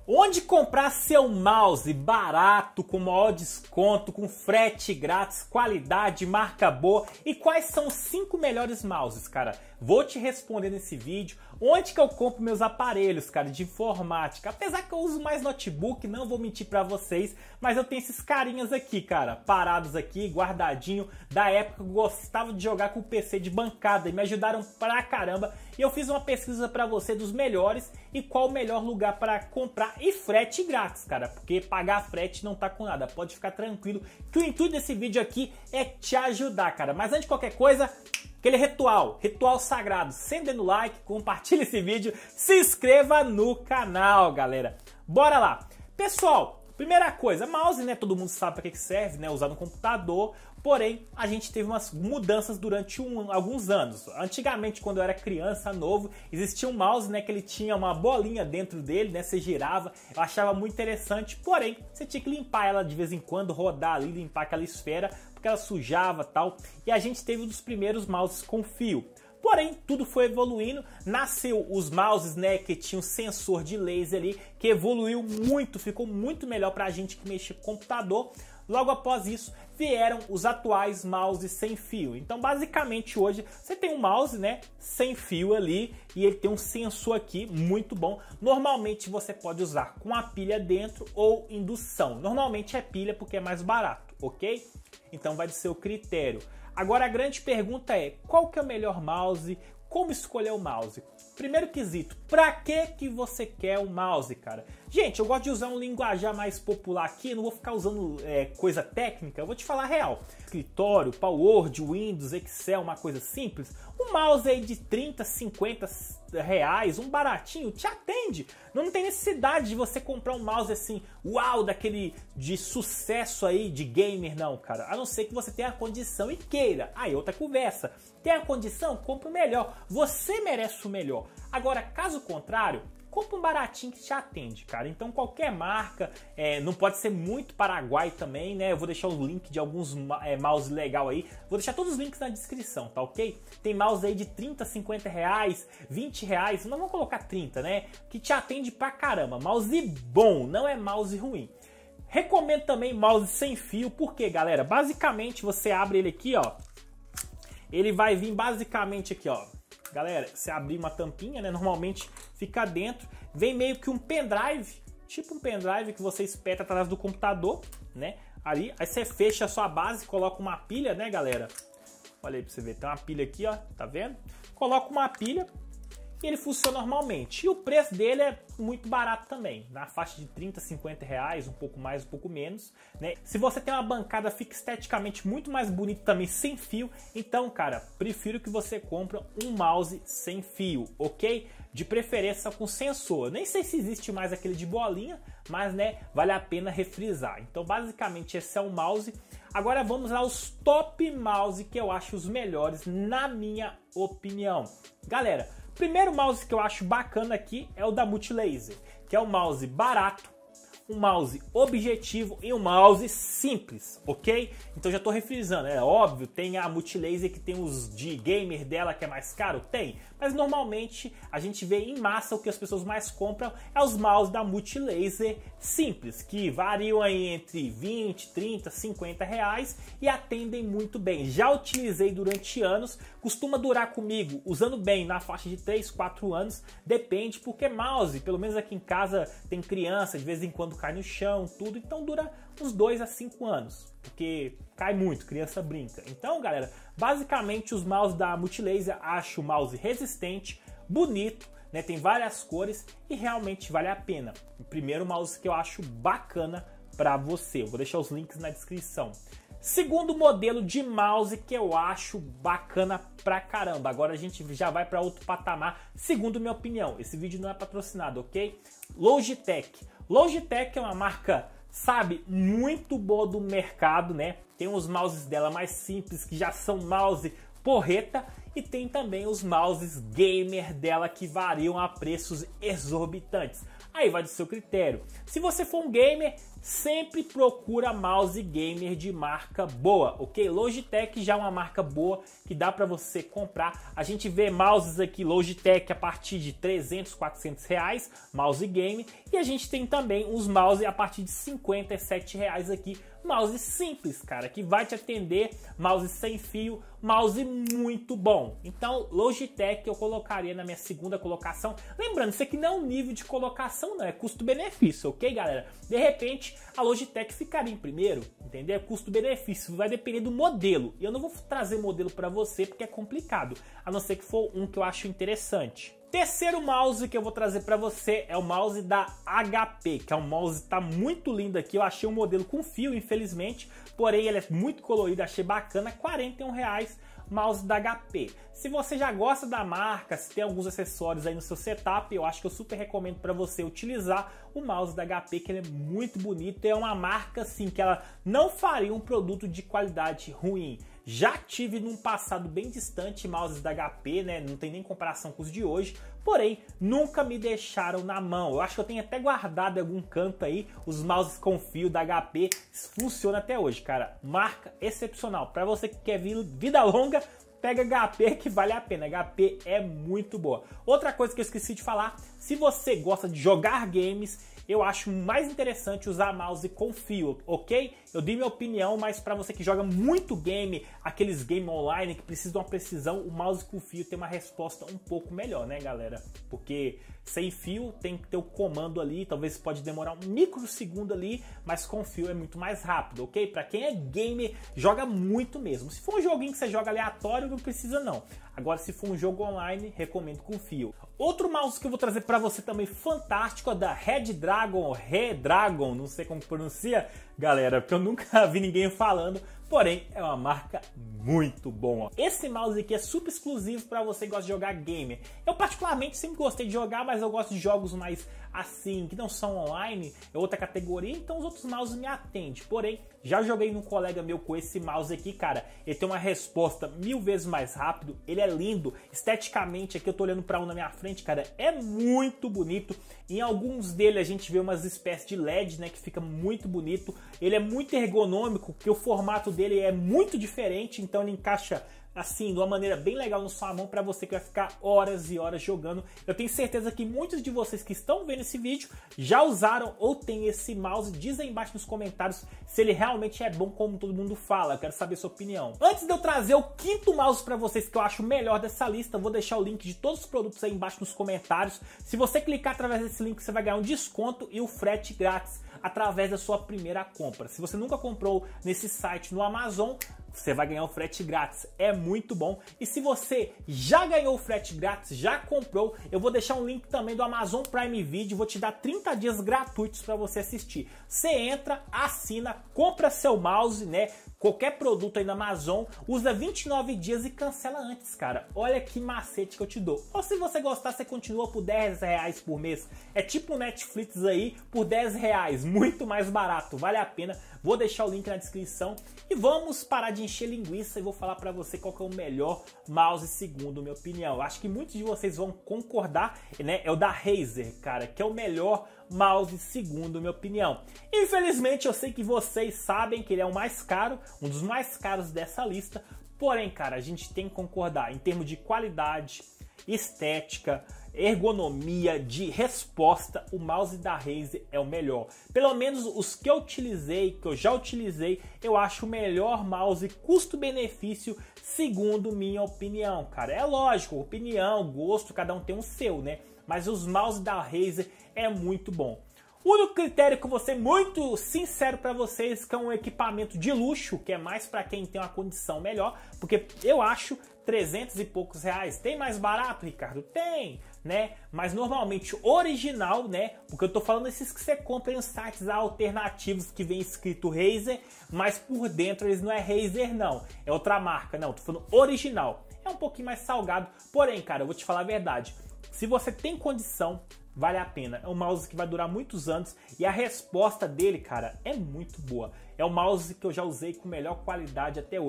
Onde comprar seu mouse barato, com maior desconto, com frete grátis, qualidade, marca boa e quais são os 5 melhores mouses, cara? Vou te responder nesse vídeo. Onde que eu compro meus aparelhos, cara, de informática? Apesar que eu uso mais notebook, não vou mentir pra vocês, mas eu tenho esses carinhas aqui, cara, parados aqui, guardadinho, da época que eu gostava de jogar com o PC de bancada e me ajudaram pra caramba. E eu fiz uma pesquisa pra você dos melhores e qual o melhor lugar para comprar e frete grátis, cara, porque pagar frete não tá com nada. Pode ficar tranquilo que o intuito desse vídeo aqui é te ajudar, cara. Mas antes de qualquer coisa, aquele ritual sagrado, sendo like, compartilhe esse vídeo, se inscreva no canal, galera. Bora lá. Pessoal, primeira coisa, mouse, né, todo mundo sabe para que serve, né, usar no computador, porém, a gente teve umas mudanças durante alguns anos. Antigamente, quando eu era criança, novo, existia um mouse, né, que ele tinha uma bolinha dentro dele, né, você girava, eu achava muito interessante, porém, você tinha que limpar ela de vez em quando, rodar ali, limpar aquela esfera, porque ela sujava e tal, e a gente teve um dos primeiros mouses com fio. Porém, tudo foi evoluindo, nasceu os mouses, né, que tinham sensor de laser ali, que evoluiu muito, ficou muito melhor pra gente que mexe com computador. Logo após isso, vieram os atuais mouses sem fio. Então, basicamente, hoje, você tem um mouse, né, sem fio ali, e ele tem um sensor aqui, muito bom. Normalmente, você pode usar com a pilha dentro ou indução. Normalmente é pilha porque é mais barato, ok? Então, vai do seu critério. Agora a grande pergunta é, qual que é o melhor mouse? Como escolher o mouse? Primeiro quesito, pra que você quer o mouse, cara? Gente, eu gosto de usar um linguajar mais popular aqui, não vou ficar usando coisa técnica, eu vou te falar real. Escritório, PowerPoint, Windows, Excel, uma coisa simples. Um mouse aí de 30, 50 reais, um baratinho, te atende. Não tem necessidade de você comprar um mouse assim, uau, daquele de sucesso aí, de gamer, não, cara. A não ser que você tenha a condição e queira. Aí outra conversa. Tem a condição? Compra o melhor. Você merece o melhor. Agora, caso contrário, compra um baratinho que te atende, cara. Então qualquer marca, não pode ser muito Paraguai também, né? Eu vou deixar o link de alguns mouse legal aí. Vou deixar todos os links na descrição, tá ok? Tem mouse aí de 30, 50 reais, 20 reais, não vou colocar 30, né? Que te atende pra caramba. Mouse bom, não é mouse ruim. Recomendo também mouse sem fio, porque, galera, basicamente você abre ele aqui, ó. Ele vai vir basicamente aqui, ó. Galera, você abrir uma tampinha, né? Normalmente fica dentro. Vem meio que um pendrive, tipo um pendrive que você espeta atrás do computador, né? Ali, aí você fecha a sua base, coloca uma pilha, né, galera? Olha aí pra você ver, tem uma pilha aqui, ó, tá vendo? Coloca uma pilha e ele funciona normalmente. E o preço dele é muito barato também, na faixa de 30, 50 reais, um pouco mais, um pouco menos, né? Se você tem uma bancada, fica esteticamente muito mais bonito também, sem fio. Então, cara, prefiro que você compre um mouse sem fio, ok? De preferência com sensor. Nem sei se existe mais aquele de bolinha, mas, né, vale a pena refrisar. Então, basicamente, esse é o mouse. Agora vamos aos top mouse que eu acho os melhores, na minha opinião. Galera, primeiro mouse que eu acho bacana aqui é o da Multilaser, que é um mouse barato, um mouse objetivo e um mouse simples, ok? Então já estou refrisando, é óbvio, tem a Multilaser que tem os de gamer dela que é mais caro, tem, mas normalmente a gente vê em massa o que as pessoas mais compram é os mouse da Multilaser simples, que variam aí entre 20, 30, 50 reais e atendem muito bem. Já utilizei durante anos, costuma durar comigo, usando bem, na faixa de 3, 4 anos, depende, porque mouse, pelo menos aqui em casa tem criança, de vez em quando cai no chão, tudo, então dura uns 2 a 5 anos, porque cai muito, criança brinca. Então, galera, basicamente os mouse da Multilaser acho o mouse resistente, bonito, né, tem várias cores e realmente vale a pena. O primeiro mouse que eu acho bacana para você, eu vou deixar os links na descrição. Segundo modelo de mouse que eu acho bacana pra caramba. Agora a gente já vai para outro patamar, segundo minha opinião. Esse vídeo não é patrocinado, ok? Logitech. Logitech é uma marca, sabe, muito boa do mercado, né? Tem os mouses dela mais simples, que já são mouse porreta, e tem também os mouses gamer dela que variam a preços exorbitantes. Aí vai do seu critério. Se você for um gamer, sempre procura mouse gamer de marca boa, ok? Logitech já é uma marca boa que dá para você comprar. A gente vê mouses aqui Logitech a partir de 300, 400 reais, mouse game, e a gente tem também os mouse a partir de 57 reais aqui, mouse simples, cara, que vai te atender, mouse sem fio, mouse muito bom. Então, Logitech eu colocaria na minha segunda colocação. Lembrando, isso aqui não é um nível de colocação, não, é custo-benefício, ok, galera? De repente, a Logitech ficaria em primeiro, entendeu? Custo-benefício, vai depender do modelo. E eu não vou trazer modelo para você porque é complicado, a não ser que for um que eu acho interessante. Terceiro mouse que eu vou trazer para você é o mouse da HP, que é um mouse que tá muito lindo aqui. Eu achei um modelo com fio, infelizmente, porém ele é muito colorido, achei bacana, R$41, mouse da HP. Se você já gosta da marca, se tem alguns acessórios aí no seu setup, eu acho que eu super recomendo para você utilizar o mouse da HP, que ele é muito bonito, é uma marca assim que ela não faria um produto de qualidade ruim. Já tive num passado bem distante mouses da HP, né? Não tem nem comparação com os de hoje, porém nunca me deixaram na mão. Eu acho que eu tenho até guardado em algum canto aí os mouses com fio da HP, funciona até hoje, cara. Marca excepcional. Para você que quer vida longa, pega HP que vale a pena. HP é muito boa. Outra coisa que eu esqueci de falar, se você gosta de jogar games, eu acho mais interessante usar mouse com fio, ok? Eu dei minha opinião, mas para você que joga muito game, aqueles game online que precisam de uma precisão, o mouse com fio tem uma resposta um pouco melhor, né, galera? Porque sem fio tem que ter o comando ali, talvez pode demorar um microsegundo ali, mas com fio é muito mais rápido, ok? Para quem é gamer, joga muito mesmo. Se for um joguinho que você joga aleatório, não precisa não. Agora, se for um jogo online, recomendo com fio. Outro mouse que eu vou trazer para você também fantástico é da Redragon, não sei como pronuncia, galera, porque eu nunca vi ninguém falando, porém é uma marca muito boa. Esse mouse aqui é super exclusivo para você que gosta de jogar gamer. Eu particularmente sempre gostei de jogar, mas eu gosto de jogos mais assim, que não são online, é outra categoria, então os outros mouses me atendem. Porém, já joguei num colega meu com esse mouse aqui, cara, ele tem uma resposta 1000 vezes mais rápido, ele é lindo, esteticamente, aqui eu tô olhando para um na minha frente, cara, é muito bonito. Em alguns dele a gente vê umas espécies de LED, né, que fica muito bonito. Ele é muito ergonômico, porque o formato dele é muito diferente, então ele encaixa assim, de uma maneira bem legal na sua mão para você que vai ficar horas e horas jogando. Eu tenho certeza que muitos de vocês que estão vendo esse vídeo já usaram ou tem esse mouse. Diz aí embaixo nos comentários se ele realmente é bom como todo mundo fala. Eu quero saber sua opinião. Antes de eu trazer o quinto mouse para vocês que eu acho o melhor dessa lista, eu vou deixar o link de todos os produtos aí embaixo nos comentários. Se você clicar através desse link, você vai ganhar um desconto e o frete grátis através da sua primeira compra. Se você nunca comprou nesse site no Amazon, você vai ganhar o frete grátis, é muito bom. E se você já ganhou o frete grátis, já comprou, eu vou deixar um link também do Amazon Prime Video, vou te dar 30 dias gratuitos para você assistir. Você entra, assina, compra seu mouse, né? Qualquer produto aí na Amazon, usa 29 dias e cancela antes, cara. Olha que macete que eu te dou. Ou se você gostar, você continua por R$10 por mês. É tipo o Netflix aí, por R$10, muito mais barato, vale a pena. Vou deixar o link na descrição e vamos parar de encher linguiça e vou falar para você qual que é o melhor mouse segundo minha opinião. Acho que muitos de vocês vão concordar, né? É o da Razer, cara, que é o melhor mouse segundo minha opinião. Infelizmente eu sei que vocês sabem que ele é o mais caro, um dos mais caros dessa lista, porém, cara, a gente tem que concordar em termos de qualidade, estética, ergonomia, de resposta, o mouse da Razer é o melhor. Pelo menos os que eu utilizei, que eu já utilizei, eu acho o melhor mouse custo-benefício segundo minha opinião, cara. É lógico, opinião, gosto, cada um tem o seu, né? Mas os mouse da Razer é muito bom. O único critério que eu vou ser muito sincero para vocês que é um equipamento de luxo, que é mais para quem tem uma condição melhor, porque eu acho 300 e poucos reais. Tem mais barato, Ricardo? Tem, né? Mas normalmente original, né? Porque eu tô falando esses que você compra em sites alternativos que vem escrito Razer, mas por dentro eles não é Razer não, é outra marca, não, tô falando original. É um pouquinho mais salgado, porém, cara, eu vou te falar a verdade. Se você tem condição, vale a pena. É um mouse que vai durar muitos anos e a resposta dele, cara, é muito boa. É um mouse que eu já usei com melhor qualidade até hoje.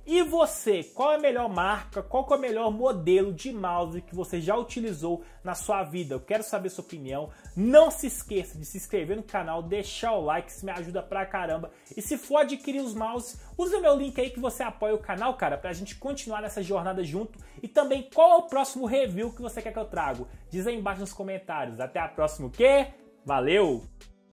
E você, qual é a melhor marca, qual é o melhor modelo de mouse que você já utilizou na sua vida? Eu quero saber sua opinião. Não se esqueça de se inscrever no canal, deixar o like, isso me ajuda pra caramba. E se for adquirir os mouses, usa o meu link aí que você apoia o canal, cara, pra gente continuar nessa jornada junto. E também, qual é o próximo review que você quer que eu trago? Diz aí embaixo nos comentários. Até a próxima, o quê? Valeu!